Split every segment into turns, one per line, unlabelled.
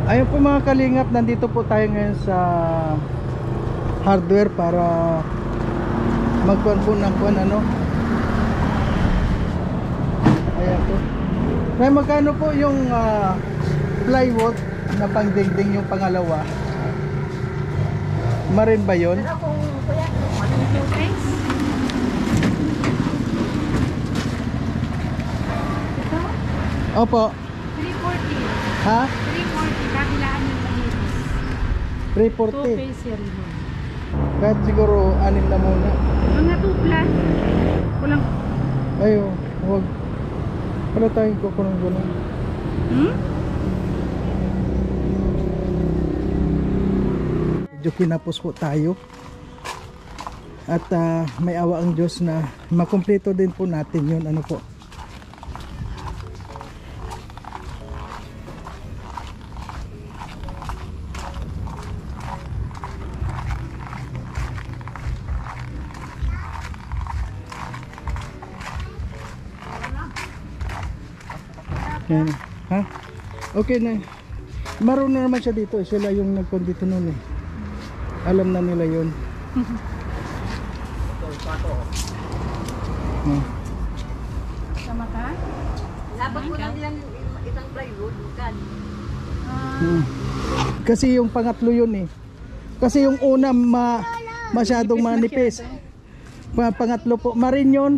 Ayun po mga kalingap, nandito po tayo ngayon sa hardware para magkuhan po ng kuhan ano. Ayan po. May magkano po yung plywood na pangdingding yung pangalawa? Marin ba yun?
Pero kung kuya, ano yung price? Ito?
Opo.
340.
Ha?
340, kabilaan yung malinis. 2
340.
pesos yun.
Kahit siguro 6 na muna.
Mga 2 plus. Kulang.
Ayo, huwag. Wala tayong kukunong gano'n.
Hmm?
Medyo kinapos po tayo. At may awa ang Diyos na makumpleto din po natin yun. Ano po? Yan. Ha? Okay na. Marunong naman siya dito. Sila yung nagkondito nun eh. Alam na nila yun.
Sama ka?
Labot mo lang yan isang plywood, bukan.
Kasi yung pangatlo yun eh. Kasi yung una masyadong manipis. Pangatlo po. Marin yun.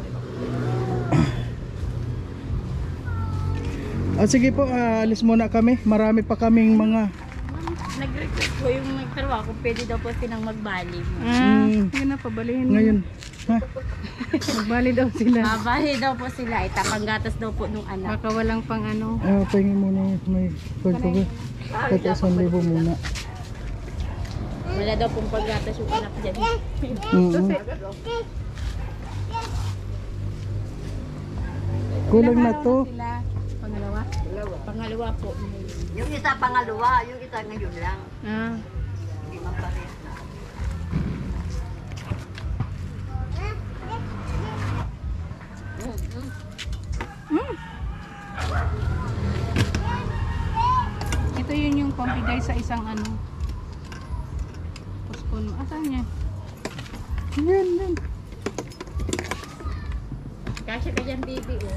Sige po, alis muna kami. Marami pa kaming mga...
Nag-request po yung nagtarwa kung pwede daw po silang magbali.
Yun na, pabalihin.
Ngayon. Ha?
Magbali daw sila.
Mabali daw po sila, itapanggatas daw po nung anak.
Baka walang pang ano.
Pahingin muna may pagkaga. Kahit 1,000 muna.
Wala daw pong panggatas yung anak dyan.
Kulang na to.
Sila. Pangalawa?
Pangalawa po.
Yung isa pangalawa, yung isa ngayon lang. Hindi man parehas na.
Ito yun yung pambigay sa isang ano. Puspon mo. Asan niya?
Yan, yan.
Kasya ka dyan, baby, oh.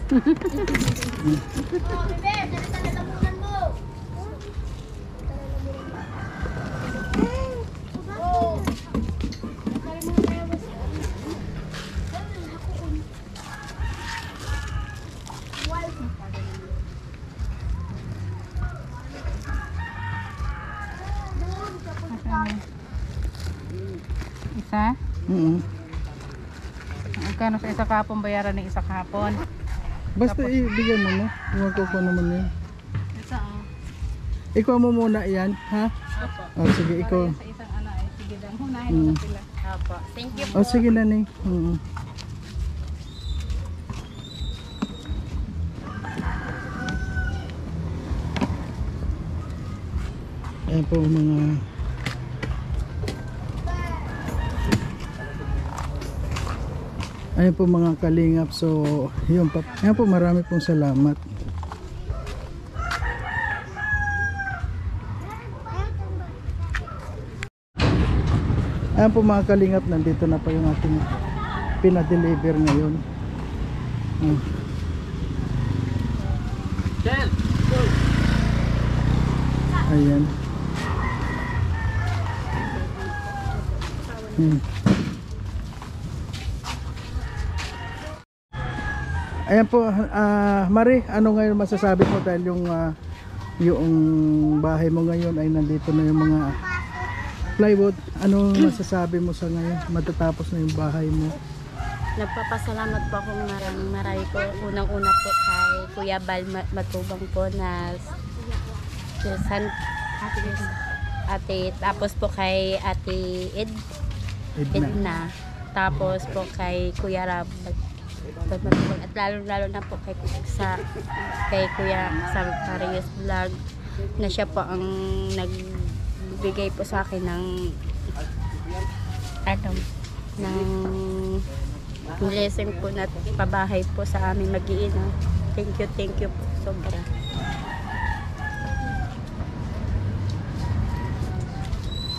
Isa? Magkano sa isa kahapon bayaran ng isa kahapon?
Basta ibigay mo na. Huwag ko naman yun.
Ito
Ikaw mo muna yan, ha? Sige, ikaw.
Sa isang ano ay sige lang. Hunahin mo na sila.
Opo. Thank you po.
Sige na ni. Ayan po mga ayan po mga kalingap. So yun pa. Ayan po, marami pong salamat. Ayan po mga kalingap, nandito na pa yung ating pinadeliver ngayon. Ayan. Ayan po, Marie, ano ngayon masasabi mo dahil yung bahay mo ngayon ay nandito na yung mga plywood. Ano masasabi mo sa ngayon? Matatapos na yung bahay mo.
Nagpapasalamat po akong marami po. Unang-una po kay Kuya Bal Matubang po na ate, tapos po kay Ate Edna. Tapos po kay Kuya Rab. At lalo na po kay Kuya sa Parius Vlog na siya po ang nagbigay po sa akin ng blessing po na pabahay po sa amin mag-iina. Thank you po sobra.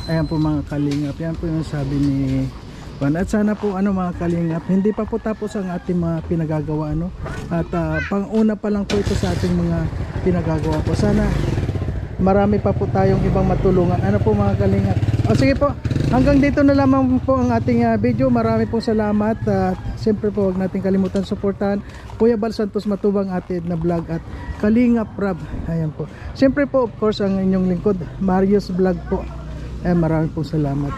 Ayan po mga kalingap, yan po yung sabi ni Juan. At sana po mga kalingap, hindi pa po tapos ang ating mga pinagagawa at pang-una pa lang po ito sa ating mga pinagagawa po. Sana marami pa po tayong ibang matulungan po mga kalingap. O sige po, hanggang dito na lamang po ang ating video. Marami pong salamat at siyempre po huwag natin kalimutan suportahan Kuya Bal Santos Matubang atin na vlog at Kalingap Rab. Ayan po, siyempre po of course ang inyong lingkod Marius Vlog po. Maraming pong salamat.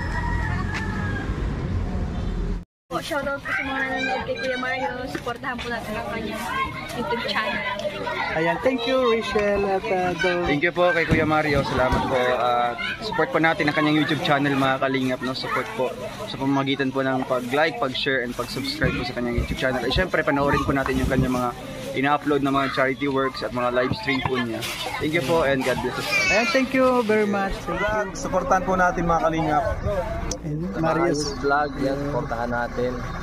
Shoutout po sa mga nanonood kay Kuya Mario. Supportahan po natin ang kanyang YouTube channel.
Ayan, thank you Rachel at Dol.
Thank you po kay Kuya Mario. Salamat po. Support po natin ang kanyang YouTube channel mga kalingap. Support po sa pamamagitan po ng pag-like, pag-share, and pag-subscribe po sa kanyang YouTube channel. At syempre, panoorin po natin yung kanyang mga ina-upload na mga charity works at mga live stream po niya. Thank you po and God bless us.
Ayan, thank you very much. Thank you.
Supportan po natin mga kalingap.
Marius
Vlog, yan, supportahan natin.